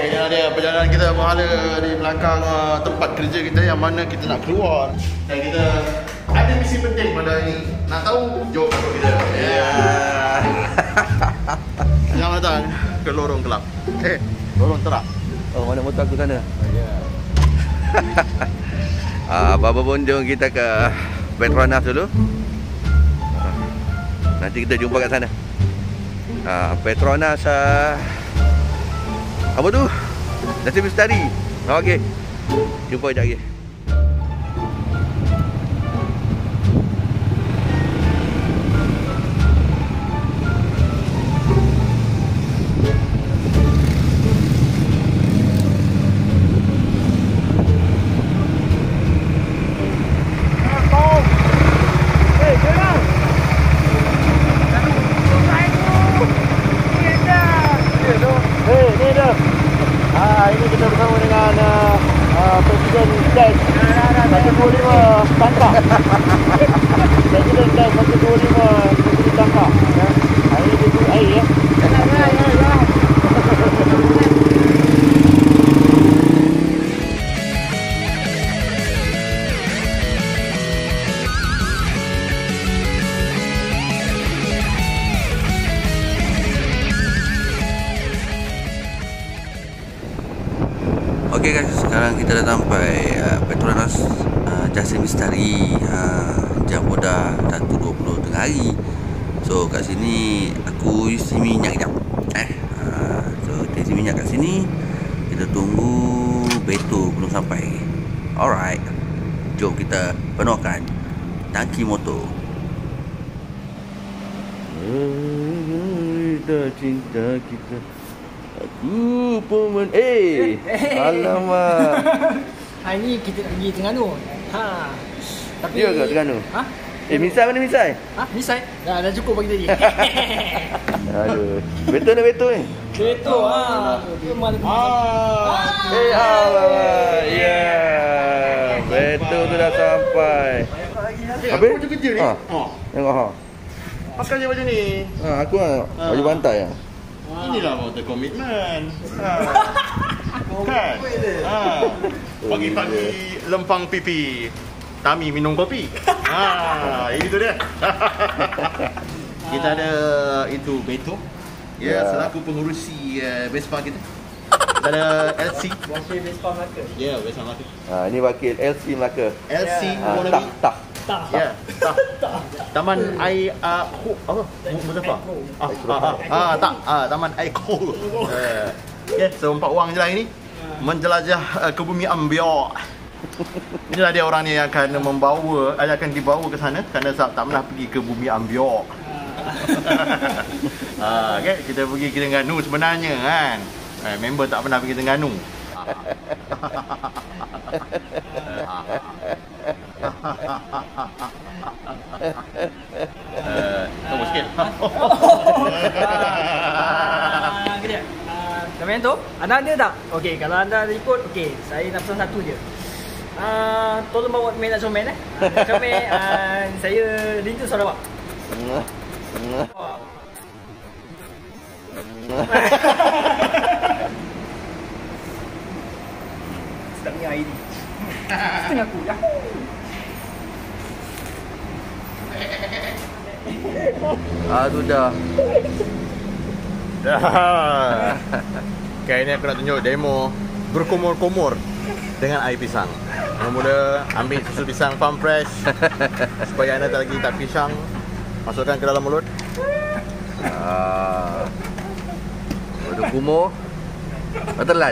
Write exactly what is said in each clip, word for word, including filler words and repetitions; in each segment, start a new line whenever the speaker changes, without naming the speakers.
ini dia perjalanan kita berhala di belakang uh, tempat kerja kita yang mana kita nak keluar. Dan kita ada misi penting pada hari ini. Nak tahu? Jom ikut kita. Ya. Selamat datang ke lorong gelap. Eh, lorong terang.
Oh, mana motor aku sana?
Oh, ya.
Ah, apa-apa pun jom kita ke Petronas dulu. Nanti kita jumpa kat sana. Ah, Petronas ah, apa tu? Jasi Misteri. Okey. Jumpa sekejap lagi. Okey guys, sekarang kita dah sampai uh, Petronas uh, Jasi Misteri. uh, Jam dah satu dua puluh tengah hari. So kat sini aku isi minyak kejap eh, uh, So kita isi minyak kat sini. Kita tunggu Beto belum sampai. Alright, jom kita penuhkan tangki motor. Kita cinta kita, aku pemen. Eh, hey. Alamak.
Hari ni kita nak pergi Terengganu. Ha. Tapi
dia ke Terengganu? Ha? Eh, misai mana misai?
Ha, misai. Dah dah cukup bagi tadi.
Aduh. Betul ni betul ni.
Betul ah. Dia mana
Ah.
Eh, alamak. Ya. Betul tu dah sampai.
Habis macam kerja ni.
Ha.
Ha.
Tengok ha.
Pakai je macam ni.
Ha, aku ah baju pantai ah.
Inilah motor komitmen. Ha. Kan? Ha. Pagi-pagi lempang pipi, Tami minum kopi. Ha, itu dia. Kita ada itu Beto. Ya,
Ya.
selaku pengurusi uh, Vespa kita. Kita ada L C.
Wakil Vespa Melaka.
Ya, Vespa Melaka.
Ha, ni wakil L C Melaka.
L C
Ha,
Wannabe.
tak tak.
Tak.
Ya, tak. Taman Air uh, apa? Mustafa. Ah, ah, ah, ah, tak. Ah, Taman Air Cool. Uh, ya, so empat orang je lah ini. Menjelajah uh, ke bumi ambiak. Inilah dia orang ni yang akan membawa, akan dibawa ke sana kerana tak pernah pergi ke bumi ambiak. Ah, okay, kita pergi ke Terengganu sebenarnya kan. Eh, member tak pernah pergi Terengganu. Eh, tunggu sikit.
Kejap. Kameraman tu, anda ada tak? Okey, kalau anda ada ikut, okey, saya nak pesan satu je. Ah, tolong bawa main nak comel eh. Nak comel, ah, saya rindu Sarawak. Sedapnya air ni. Setengah aku dah.
Ah, sudah.
Dah. Okay, ini aku nak tunjuk demo berkumur-kumur dengan air pisang. Mula-mula ambil susu pisang farm fresh supaya anda tak lagi tak pisang. Masukkan ke dalam mulut.
Ah. Udah kumur. Telan.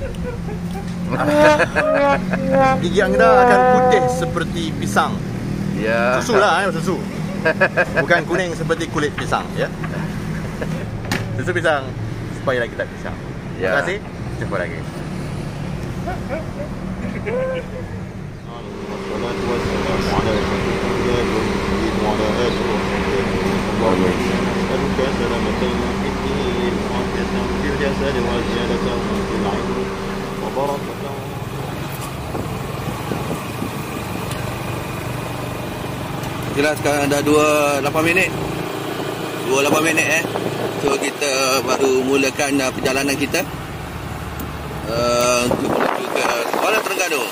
Gigi anda akan putih seperti pisang.
Ya.
Susu lah, eh, susu. Bukan kuning seperti kulit pisang, ya. Susu pisang supaya lagi tak pisang.
Ya.
Terima kasih. Jumpa lagi.
Jelas sekarang dah dua puluh lapan minit. dua puluh lapan minit eh. So kita baru mulakan uh, perjalanan kita. uh, untuk menuju ke Kuala Terengganu.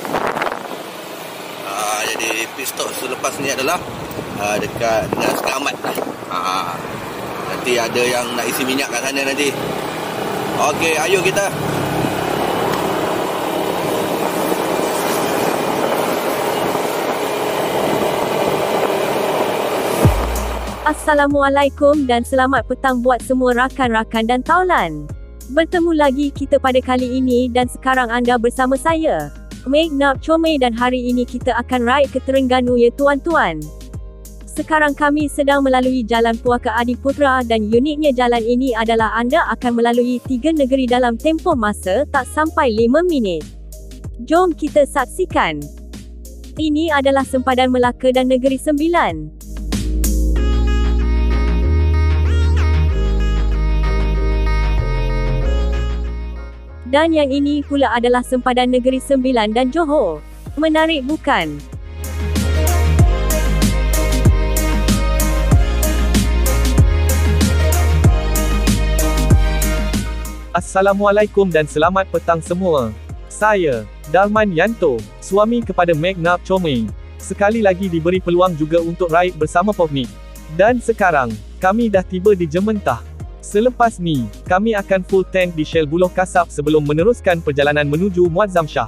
Uh, jadi pit stop selepas ni adalah uh, dekat dengan Sekamat. Uh, nanti ada yang nak isi minyak kat sana nanti. Okey, ayo kita.
Assalamualaikum dan selamat petang buat semua rakan-rakan dan taulan. Bertemu lagi kita pada kali ini dan sekarang anda bersama saya, Meg Nap Chomei, dan hari ini kita akan ride ke Terengganu ya tuan-tuan. Sekarang kami sedang melalui Jalan Puaka Adiputra dan uniknya jalan ini adalah anda akan melalui tiga negeri dalam tempoh masa tak sampai lima minit. Jom kita saksikan. Ini adalah sempadan Melaka dan Negeri Sembilan. Dan yang ini pula adalah sempadan Negeri Sembilan dan Johor. Menarik bukan?
Assalamualaikum dan selamat petang semua. Saya, Darman Yanto, suami kepada Meg Nap Chomei. Sekali lagi diberi peluang juga untuk ride bersama Popnik. Dan sekarang, kami dah tiba di Jementah. Selepas ni, kami akan full tank di Shell Buloh Kasab sebelum meneruskan perjalanan menuju Muazzam Shah.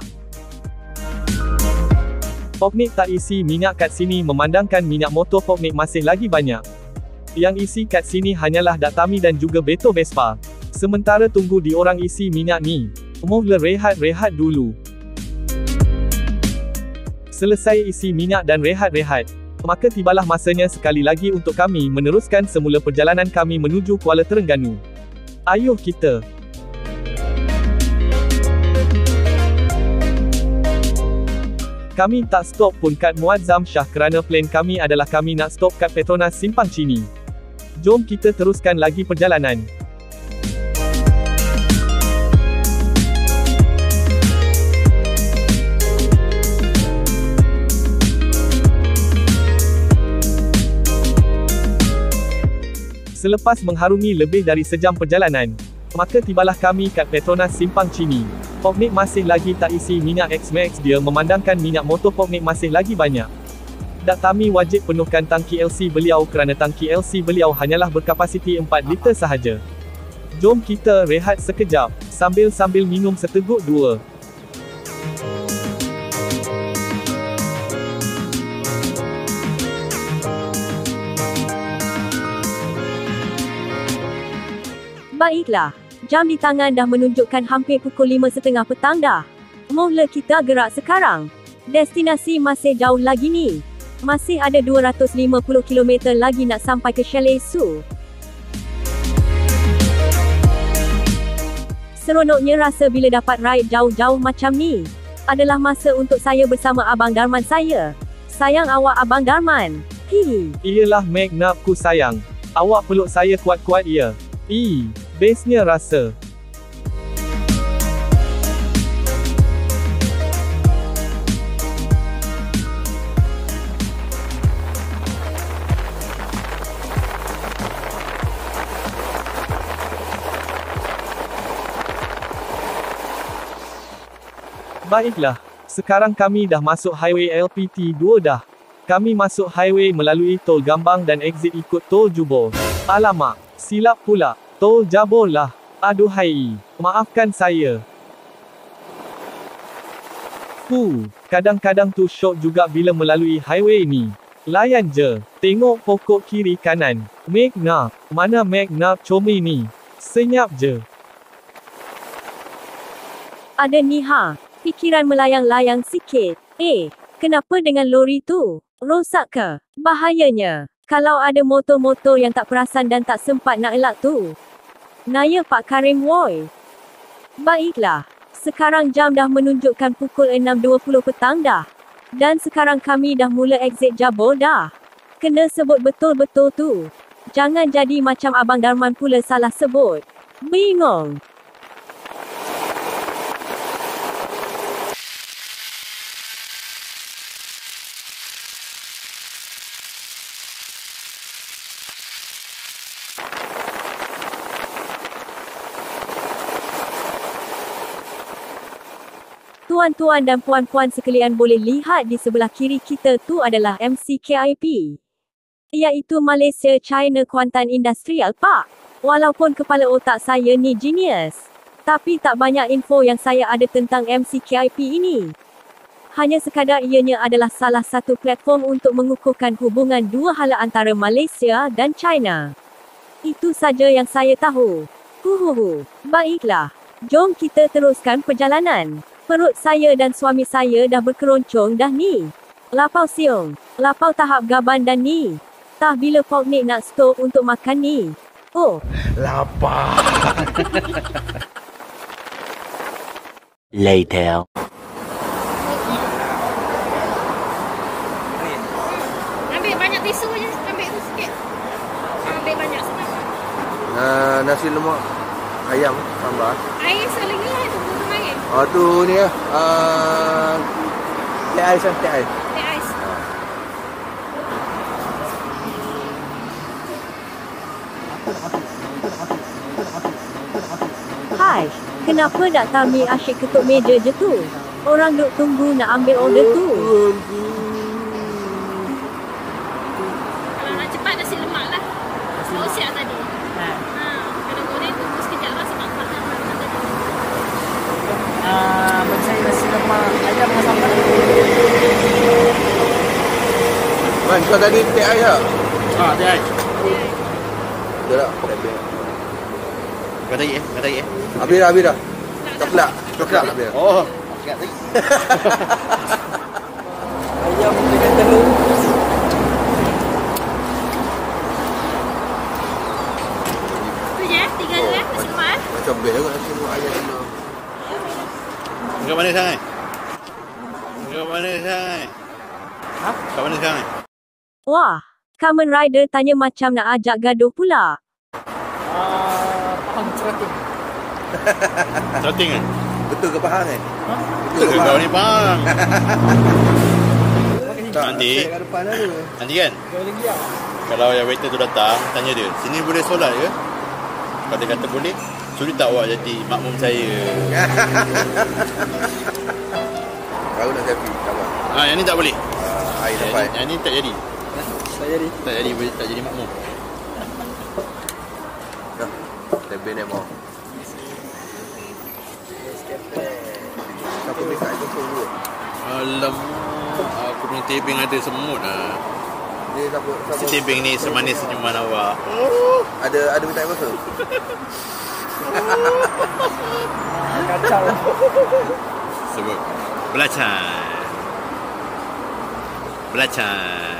Popnik tak isi minyak kat sini memandangkan minyak motor Popnik masih lagi banyak. Yang isi kat sini hanyalah Daktami dan juga Beto Vespa. Sementara tunggu di orang isi minyak ni, mohon rehat-rehat dulu. Selesai isi minyak dan rehat-rehat, maka tibalah masanya sekali lagi untuk kami meneruskan semula perjalanan kami menuju Kuala Terengganu. Ayuh kita. Kami tak stop pun kat Muazzam Shah kerana plan kami adalah kami nak stop kat Petronas Simpang Chini. Jom kita teruskan lagi perjalanan. Selepas mengharungi lebih dari sejam perjalanan, maka tibalah kami kat Petronas Simpang Chini. Popnik masih lagi tak isi minyak X-Max dia memandangkan minyak motor Popnik masih lagi banyak. Daktami wajib penuhkan tangki L C beliau kerana tangki L C beliau hanyalah berkapasiti empat liter sahaja. Jom kita rehat sekejap, sambil-sambil minum seteguk dua.
Baiklah, jam di tangan dah menunjukkan hampir pukul lima tiga puluh petang dah. Mohonlah kita gerak sekarang. Destinasi masih jauh lagi ni. Masih ada dua ratus lima puluh kilometer lagi nak sampai ke Chalet Su. Seronoknya rasa bila dapat ride jauh-jauh macam ni. Adalah masa untuk saya bersama Abang Darman saya. Sayang awak Abang Darman. Hihi.
Iyalah Meg Nap ku sayang. Awak peluk saya kuat-kuat ya. Ih, bestnya rasa. Baiklah, sekarang kami dah masuk highway L P T dua dah. Kami masuk highway melalui tol Gambang dan exit ikut tol Jubor. Alamak, silap pula. Tol Jabor lah. Aduhai, maafkan saya. Fuh, kadang-kadang tu syok juga bila melalui highway ni. Layan je, tengok pokok kiri kanan. Meg Nap, mana Meg Nap Chomei ni? Senyap je.
Ada ni ha, fikiran melayang-layang sikit. Eh, kenapa dengan lori tu? Rosak ke? Bahayanya. Kalau ada motor-motor yang tak perasan dan tak sempat nak elak tu. Naya Pak Karim woi. Baiklah, sekarang jam dah menunjukkan pukul enam dua puluh petang dah. Dan sekarang kami dah mula exit Jabor dah. Kena sebut betul-betul tu. Jangan jadi macam Abang Darman pula salah sebut. Bingung. Tuan-tuan dan puan-puan sekalian boleh lihat di sebelah kiri kita tu adalah M C K I P. Iaitu Malaysia China Kuantan Industrial Park. Walaupun kepala otak saya ni genius, tapi tak banyak info yang saya ada tentang M C K I P ini. Hanya sekadar ianya adalah salah satu platform untuk mengukuhkan hubungan dua hala antara Malaysia dan China. Itu saja yang saya tahu. Huhuhu. Baiklah. Jom kita teruskan perjalanan. Perut saya dan suami saya dah berkeroncong dah ni. Lapau siung. Lapau tahap gaban dan ni. Tah bila Poknik nak stop untuk makan ni. Oh.
Lapar.
Later.
Ambil banyak tisu je. Ambil tu sikit. Ambil banyak senang.
Uh, nasi lemak ayam tambah.
Air sekali lagi lah. Itu butuh air.
Oh tu ni lah. Uh, teh ais lah, teh ais.
Teh ais.
Hai, kenapa Doktor Mi asyik ketuk meja je tu? Orang duk tunggu nak ambil order tu.
Kalau nak cepat nasi lemak lah. Saus siap tadi.
Ha.
Ha. Kalau goreng tunggu sekejap lah sebab kuat nak makan tadi.
Ah, bagi saya nasi lemak ayam dengan sambal.
Man, kau tadi teh ais tak?
Ah, teh ais.
Dah tak? Teh ais.
Kau tadi eh, kau tadi eh.
Habis dah, habis dah. Coklat. Coklat habis.
Oh, ingat tadi.
Ayam dengan telur.
Tu je eh. Tiga je eh. Nasi lemak eh.
Macam best kot nasi lemak ayam tu.
Kau mana sangat? Kau mana sangat?
Ha?
Kau mana sangat?
Wah, Kamen Rider tanya macam nak ajak gaduh pula.
Ah, pahang cerating.
Shooting kan?
Betul ke Pahang eh?
Ha?
Betul ke
Kau
Pahang?
ni bang.
Tak,
Nanti.
saya kat depan ada.
Nanti kan?
Kau lagi ya.
Kalau yang waiter tu datang, tanya dia, sini boleh solat ke? Kalau dia kata boleh, suruh tak awak jadi makmum saya.
Baru nak selfie, sabar.
Ah, yang ni tak boleh.
Uh, air
Yang,
sampai.
yang ni tak jadi.
Tak jadi.
Tak jadi, boleh tak jadi makmum.
Dah, tebel ni mau. Siapa minta air kosong dulu?
Alamak, aku punya tebing ada semut lah.
Dia siapa?
Si
siapa?
tebing ni semanis senyuman awak.
Ada ada minta air kosong?
Kacau.
Sebut belacan. Belacan.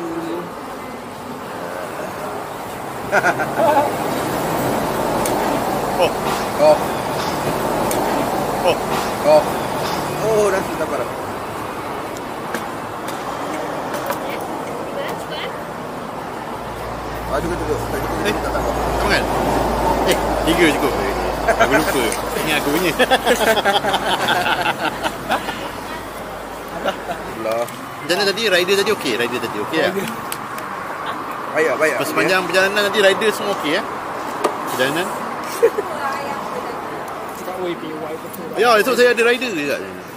Oh,
Oh,
oh.
oh. Oh, dah sudah parah.
Cuba eh. Cuba eh.
Ah, cukup cukup. Tak cukup,
Eh.
tak tak.
Kau makan? Eh, tiga cukup. Aku lupa. Ini aku punya.
Allah.
Macam mana tadi? Rider tadi okey? Rider tadi okey tak?
Baik, baik.
Pas sepanjang perjalanan nanti rider semua okey ya? Perjalanan?
Cakap O A P Y betul.
Ya, esok saya ada rider juga.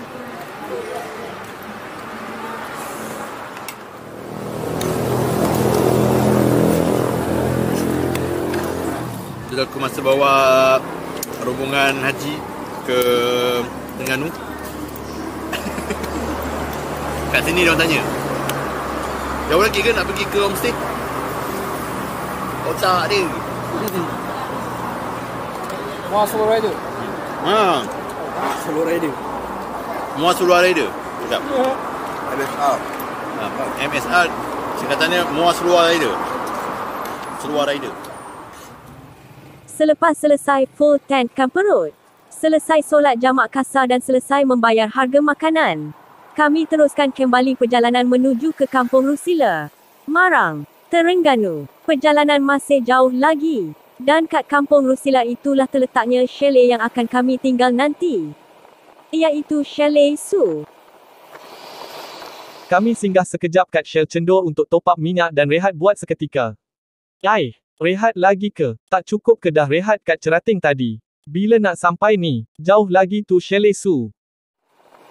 Jadi aku masa bawa rombongan haji ke Terengganu. Kat sini dia orang tanya, jauh lagi ke nak pergi ke homestay? Otak dia.
Muar solo rider.
Ha,
Solo rider.
Muar Suluar Rider. Sekejap.
M S R.
Ha, M S R singkatannya Muar Suluar Rider. Suluar Rider.
Selepas selesai full tankkan perut, selesai solat jamak kasar dan selesai membayar harga makanan, kami teruskan kembali perjalanan menuju ke Kampung Rusila, Marang, Terengganu. Perjalanan masih jauh lagi. Dan kat Kampung Rusila itulah terletaknya chalet yang akan kami tinggal nanti. Iaitu Chalet Su.
Kami singgah sekejap kat Shell Cendor untuk top up minyak dan rehat buat seketika. Ai, rehat lagi ke? Tak cukup ke dah rehat kat Cerating tadi? Bila nak sampai ni? Jauh lagi tu Chalet Su.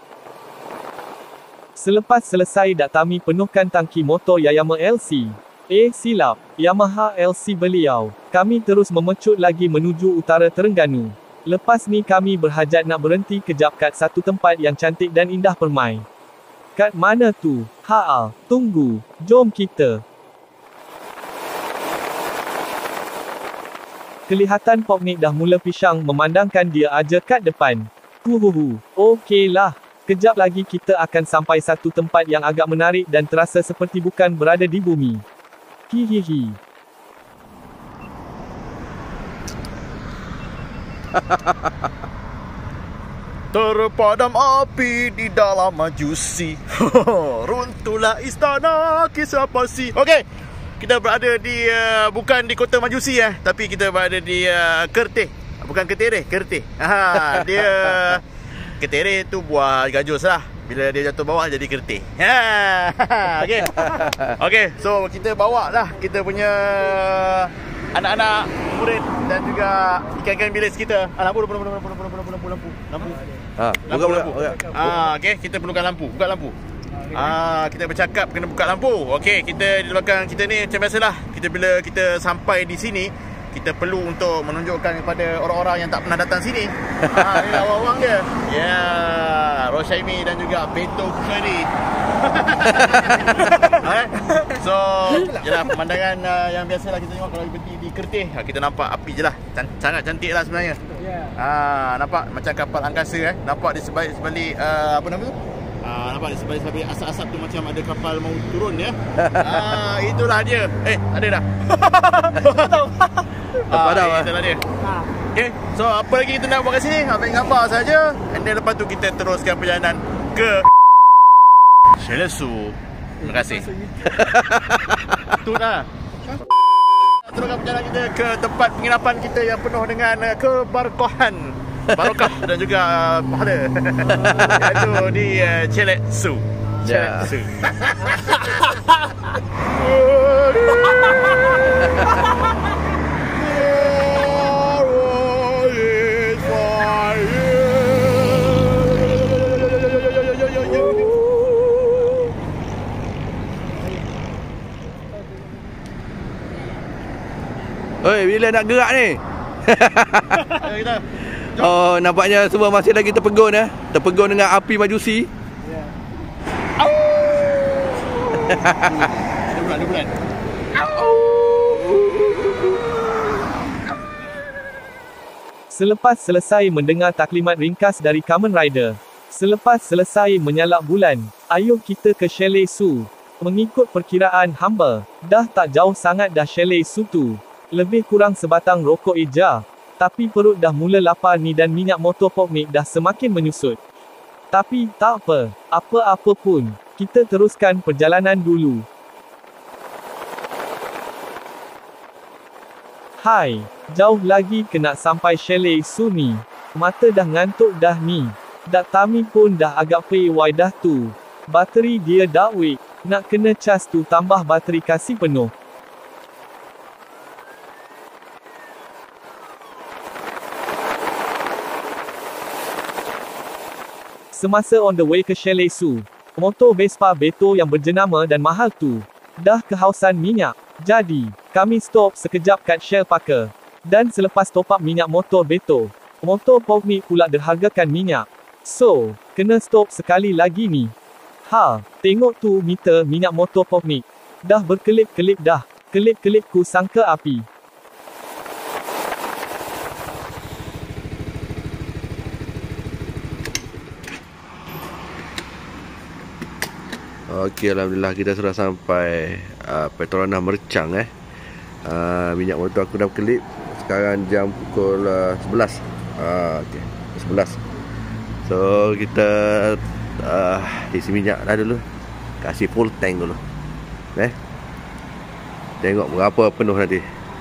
Selepas selesai Daktami penuhkan tangki motor Yamaha L C. Eh silap, Yamaha L C beliau. Kami terus memecut lagi menuju utara Terengganu. Lepas ni kami berhajat nak berhenti kejap kat satu tempat yang cantik dan indah permai. Kat mana tu? Haal, tunggu, jom kita. Kelihatan Poknik dah mula pisang memandangkan dia aja kat depan. Huhuhu, okeylah. Kejap lagi kita akan sampai satu tempat yang agak menarik dan terasa seperti bukan berada di bumi. Hihihi.
Terpadam api di dalam majusi. Runtuhlah istana kisah pasi. Okey, kita berada di uh, bukan di kota Majusi eh, tapi kita berada di uh, Kerteh. Bukan Ketereh, Kerteh. Ha, dia Ketereh tu buah gajus lah. Bila dia jatuh bawah jadi Kerteh. Ha, okey. Okey, so kita bawa lah kita punya anak-anak murid dan juga ikan-ikan bilis kita. Ah, lampu, lampu, lampu, lampu, lampu, lampu, lampu, lampu, lampu.
Ha,
Lampu,
buka,
lampu.
buka, buka.
Ah, okey, kita perlukan lampu. Buka lampu. Ah, kita bercakap kena buka lampu. Okey, kita di belakang kita ni macam biasalah. Kita bila kita sampai di sini, kita perlu untuk menunjukkan kepada orang-orang yang tak pernah datang sini. Ah, ni lah orang-orang dia. Ya, yeah, Roshaimi dan juga Beto Curry. eh? So, yalah pemandangan uh, yang biasalah kita tengok kalau berhenti di Kerteh. Ha, kita nampak api je lah. Can sangat cantik lah sebenarnya. Ha, nampak macam kapal angkasa eh. Nampak di sebalik-sebalik uh, apa nama tu? Ah, nampak di sebalik-sebalik asap-asap tu macam ada kapal mau turun ya. Ah, itulah dia. Eh, ada dah. Ah,
Padam,
eh, itulah dia. Okey, so apa lagi kita nak buat kat sini? Ambil gambar saja. And then lepas tu kita teruskan perjalanan ke Shelesu. Terima kasih. Tu dah. Teruskan perjalanan kita ke tempat penginapan kita yang penuh dengan uh, keberkahan, barokah dan juga uh, pahala. Iaitu di uh, Shelesu.
Ya.
Shelesu.
Oi, bila nak gerak ni?
Ayo kita.
Oh, nampaknya semua masih lagi terpegun ya. Terpegun dengan api Majusi.
Ada bulan, ada bulan.
Selepas selesai mendengar taklimat ringkas dari Kamen Rider, selepas selesai menyalak bulan, ayuh kita ke Chalet Su. Mengikut perkiraan hamba, dah tak jauh sangat dah Chalet Su tu. Lebih kurang sebatang rokok eja. Tapi perut dah mula lapar ni dan minyak motor Poknik dah semakin menyusut. Tapi tak apa, apa-apa pun, kita teruskan perjalanan dulu. Hai, jauh lagi kena sampai Chalet Su ni. Mata dah ngantuk dah ni. Daktami pun dah agak pewai dah tu. Bateri dia dah weak. Nak kena cas tu tambah bateri kasih penuh. Semasa on the way ke Chalet Su, motor Vespa Beto yang berjenama dan mahal tu, dah kehausan minyak. Jadi, kami stop sekejap kat Shell Parker. Dan selepas top up minyak motor Beto, motor Poknik pula derhagakan minyak. So, kena stop sekali lagi ni. Ha, tengok tu meter minyak motor Poknik. Dah berkelip-kelip dah. Kelip-kelip ku sangka api.
Okey, alhamdulillah kita sudah sampai uh, Petronas Mercang eh. Uh, minyak motor aku dah berkelip. Sekarang jam pukul uh, sebelas. Uh, okey, sebelas. So kita uh, isi minyak dah dulu. Kasih full tank dulu. Eh. Tengok berapa penuh nanti.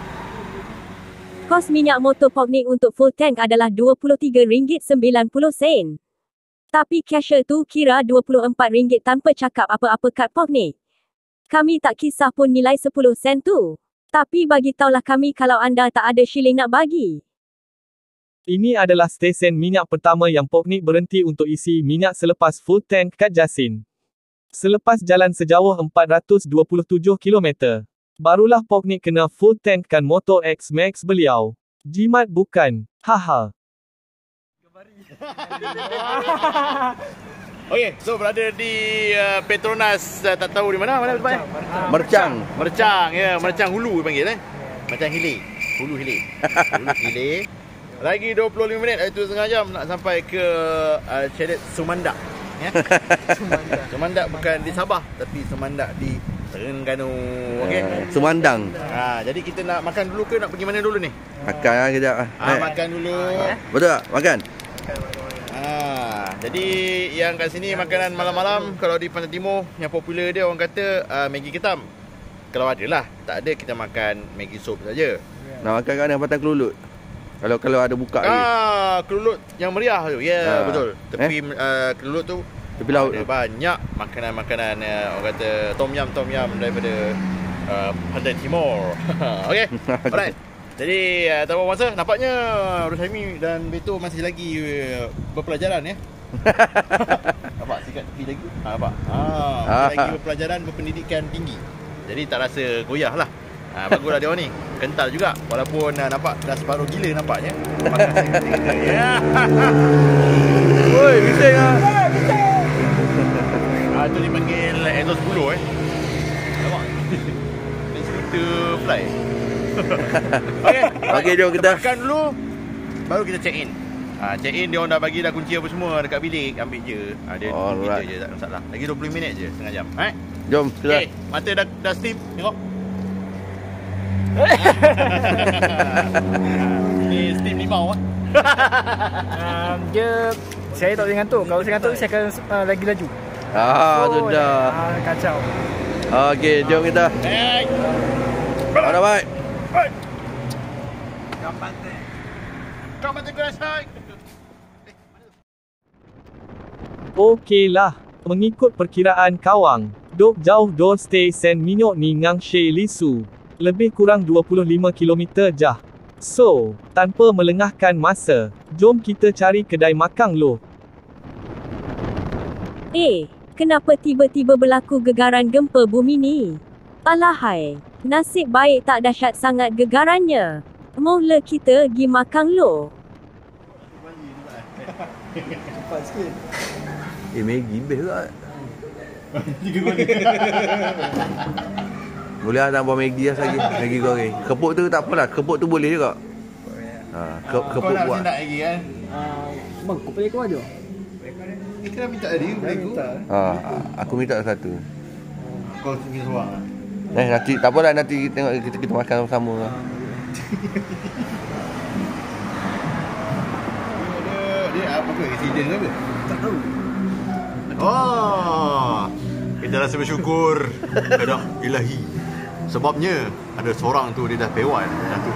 Kos minyak motor Poknik untuk full tank adalah dua puluh tiga ringgit sembilan puluh sen. Tapi cashier tu kira dua puluh empat ringgit tanpa cakap apa-apa kat Poknik. Kami tak kisah pun nilai sepuluh sen tu. Tapi bagi taulah kami kalau anda tak ada shilling nak bagi.
Ini adalah stesen minyak pertama yang Poknik berhenti untuk isi minyak selepas full tank kat Jasin. Selepas jalan sejauh empat ratus dua puluh tujuh kilometer, barulah Poknik kena full tankkan motor X-Max beliau. Jimat bukan, haha.
Okey, so berada di uh, Petronas, uh, tak tahu di mana, mana tempatnya?
Mercang.
Mercang, ya, Mercang Hulu panggil eh. Mercang Hilir. Hulu Hilir. Hulu Hilir. Lagi dua puluh lima minit, itu setengah jam nak sampai ke uh, Chalet Sumandak. Ya. Sumandak. Sumandak bukan di Sabah, tapi Sumandak di Terengganu. Okey.
Uh, Sumandang.
Ha, jadi kita nak makan dulu ke nak pergi mana dulu ni?
Makan lah kejap.
Ha, makan dulu.
Betul tak? Makan?
Ha, jadi yang kat sini makanan malam-malam, kalau di Pantai Timur yang popular dia orang kata uh, Maggi ketam. Kalau ada lah, tak ada kita makan Maggi soup saja.
Nak makan kat mana? Pantai Kelulut. Kalau kalau ada buka lagi.
Ah, Kelulut yang meriah tu. Ya, yeah,
ha.
betul. Tepi
eh?
uh, Kelulut tu
tepi laut
ada
tu.
banyak makanan-makanan uh, orang kata tom yum tom yum daripada uh, Pantai Timur. Okey. Alright. Jadi uh, tak apa masa, nampaknya Roshaimi dan Beto masih lagi uh, berpelajaran ya. Nampak sikat tepi lagi? Ha, nampak? Ha, masih lagi berpelajaran, berpendidikan tinggi. Jadi tak rasa goyah lah. Ha, baguslah dia orang ni. Kental juga. Walaupun uh, nampak dah separuh gila nampaknya. Makan seketika. Ya.
Woi, bising ah.
Ah, tu dipanggil Exos sepuluh eh. Nampak? Ni skuter fly. Okey.
Okey, jom kita
makan dulu. Baru kita check in. Ha, check in dia orang dah bagi dah kunci apa semua dekat bilik, ambil je. Ha, dia
Alright.
kita je tak ada masalah. Lagi dua puluh minit je, setengah jam. Eh?
Jom kita.
Okey, mata dah dah steam, tengok. Ni steam limau ah.
um, Dia, saya tak boleh ngantuk. Kalau saya ngantuk, saya akan uh, lagi laju.
Ah,
Oh,
sudah.
uh, Kacau.
Okey, jom kita.
Hey.
Ada baik.
Kau mati kerasai.
Okeylah, mengikut perkiraan kawang, dok jauh Dor Stesen Minyak ni ngang Shei Lisu. Lebih kurang dua puluh lima kilometer jah. So, tanpa melengahkan masa, jom kita cari kedai makan loh.
Eh, kenapa tiba-tiba berlaku gegaran gempa bumi ni? Alahai, nasib baik tak dahsyat sangat gegarannya. Mohla kita gi makan loh.
Eh, Maggi best tak? Boleh lah tambah Maggi lah lagi. Maggi goreng. Kepuk tu tak apalah. Kepuk tu boleh juga. Ha, ke,
Kau
kepuk
nak
buat.
sendak lagi kan?
Bang, kau boleh keluar je.
Ni kena minta dia, boleh minta.
Ha, aku minta satu.
Kau tinggal seorang lah.
Eh, nanti tak apalah, nanti tengok kita kita makan sama-sama lah.
Dia, dia apa ke? Accident ke apa? Tak tahu. Oh, kita rasa bersyukur kepada ilahi. Sebabnya ada seorang tu dia dah pewan jatuh.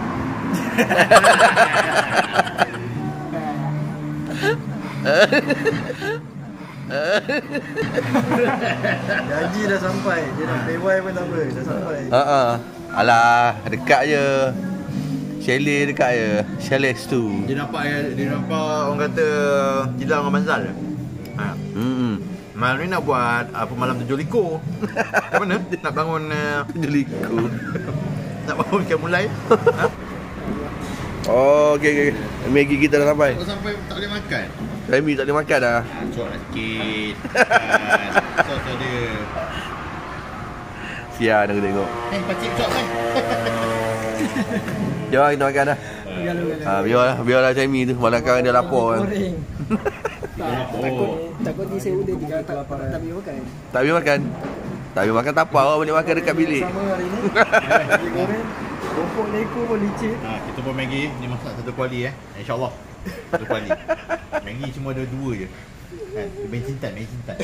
Janji dah sampai. Dia nak pewai pun tak apa. Dah sampai.
Ha ah. Alah, dekat je. Chalet dekat je. Chalet tu.
Dia nampak dia nampak orang kata Gilang dengan Manzal. Ha.
Hmm.
Malam ni nak buat apa malam tujuh liko. Macam mana? Nak bangun uh,
Tujuh liku.
nak bangun ikan mulai. Ha?
Oh, okey okey. Maggi kita dah sampai.
Kau sampai tak boleh makan.
Remy tak boleh makan dah.
Cok lah sikit. Kan. Sos ada.
Sian aku tengok.
Eh, pakcik cok kan?
Jom kita makan dah. Ha, biarlah, biarlah Remy tu. Malam sekarang dia lapar kan.
Takut takut dia saya udah tiga tak tak boleh makan.
Tak boleh makan. Tak boleh makan tak apa. Awak boleh makan dekat bilik.
Sama hari ni. Nasi goreng. Kopok leko pun licin.
Ha, kita buat Maggi. Ni masak satu kuali eh. InsyaAllah. Satu kuali. Maggi cuma ada dua je. Kan? Bensin tan, bensin tan.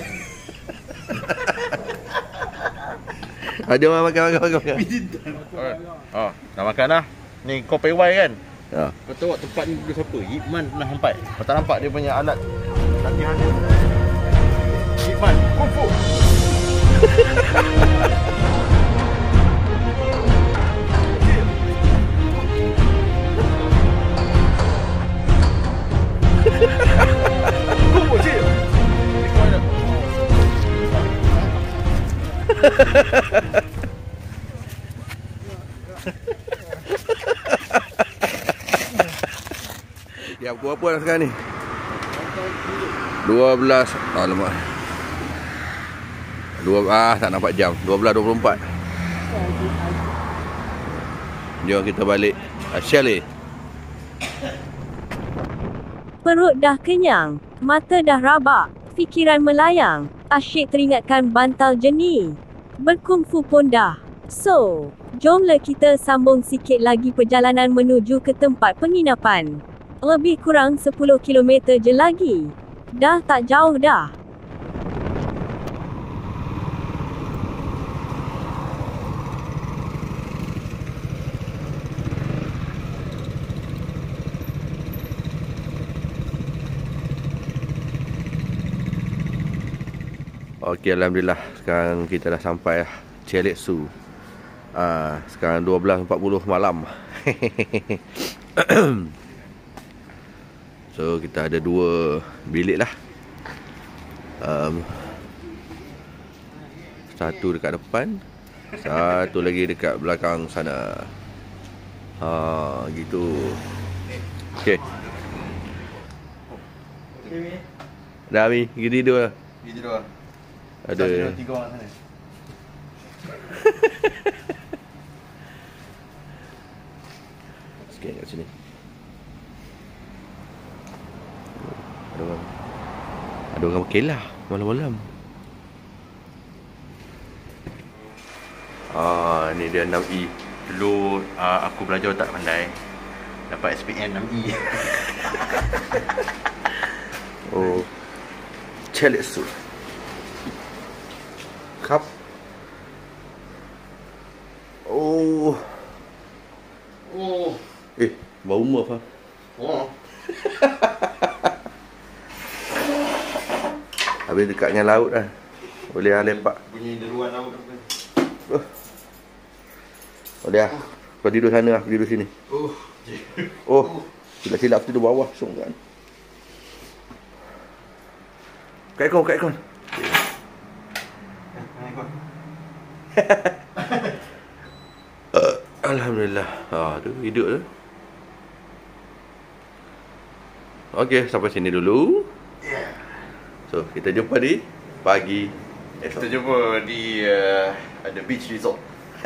Ada orang makan makan makan. makan.
Bensin tan. Oh, dah makan dah. Ni kau pewai kan?
Ha.
Kau tahu tempat ni duduk siapa? Hikman pernah sampai. Kau tak nampak dia punya alat latihan dia? Hikman, kung fu. Kung fu, cik.
Ya, pukul apa dah sekarang ni? dua belas. Alamak. dua ah tak nampak jam. dua belas dua puluh empat. Jom kita balik uh, chalet.
Perut dah kenyang, mata dah rabak, fikiran melayang, asyik teringatkan bantal jeni. Berkungfu pun dah. So, jomlah kita sambung sikit lagi perjalanan menuju ke tempat penginapan. Lebih kurang sepuluh kilometer je lagi. Dah tak jauh dah.
Okey, alhamdulillah sekarang kita dah sampai Chalet Zoo. Ah, sekarang dua belas empat puluh malam. So kita ada dua bilik lah. um, Satu dekat depan, satu lagi dekat belakang sana. Ha, gitu. Okey. Dah Mi, pergi tidur lah.
Pergi tidur lah.
Ada
tiga orang sana.
Sikit kat sini. Ada orang Ada orang berkelah malam-malam.
Ah, ni dia enam E. Dulu uh, aku belajar tak pandai, dapat S P N enam E.
Oh, Chalet Zoo. Cup. Oh.
Oh.
Eh, bau rumah Fah.
Oh.
Habis dekat dengan laut dah. Boleh lah lepak.
Bunyi deruan laut apa.
Oh. Boleh lah. Kau tidur sana, aku tidur sini.
Oh.
Oh. Silap-silap aku tidur bawah. Song kan. Kat aircon, kat aircon. uh, Alhamdulillah. Ha, tu hidup tu. Okey, sampai sini dulu.
Yeah.
So, kita jumpa di pagi
Kita jumpa di uh, ada beach resort.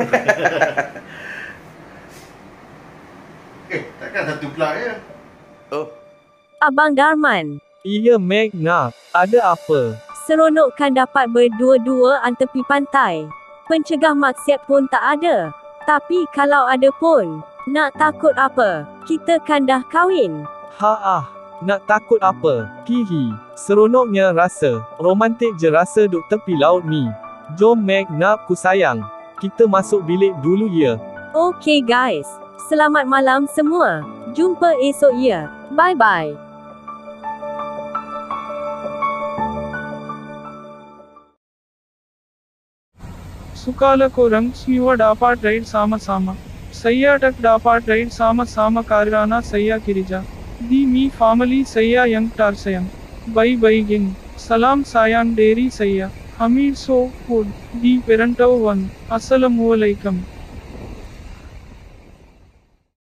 Eh, takkan satu pula je.
Oh.
Abang Darman,
Iya Magna, ada apa?
seronok kan dapat berdua-duaan tepi pantai. Pencegah maksiat pun tak ada. Tapi kalau ada pun, nak takut apa? Kita kan dah kahwin.
Ha ah, nak takut apa? Hihi, seronoknya rasa. Romantik je rasa duk tepi laut ni. Jom Magna ku sayang. Kita masuk bilik dulu ya.
Okay guys, selamat malam semua. Jumpa esok ya. Bye-bye.
Sukala Korang Siwa dapat ride sama-sama. Saya tak dapat ride sama-sama karena saya Kirija. Di mi family saya yang tarsayang. Bye-bye geng. Salam sayang dari saya. Hamid so good. Di Perantauan. Assalamualaikum.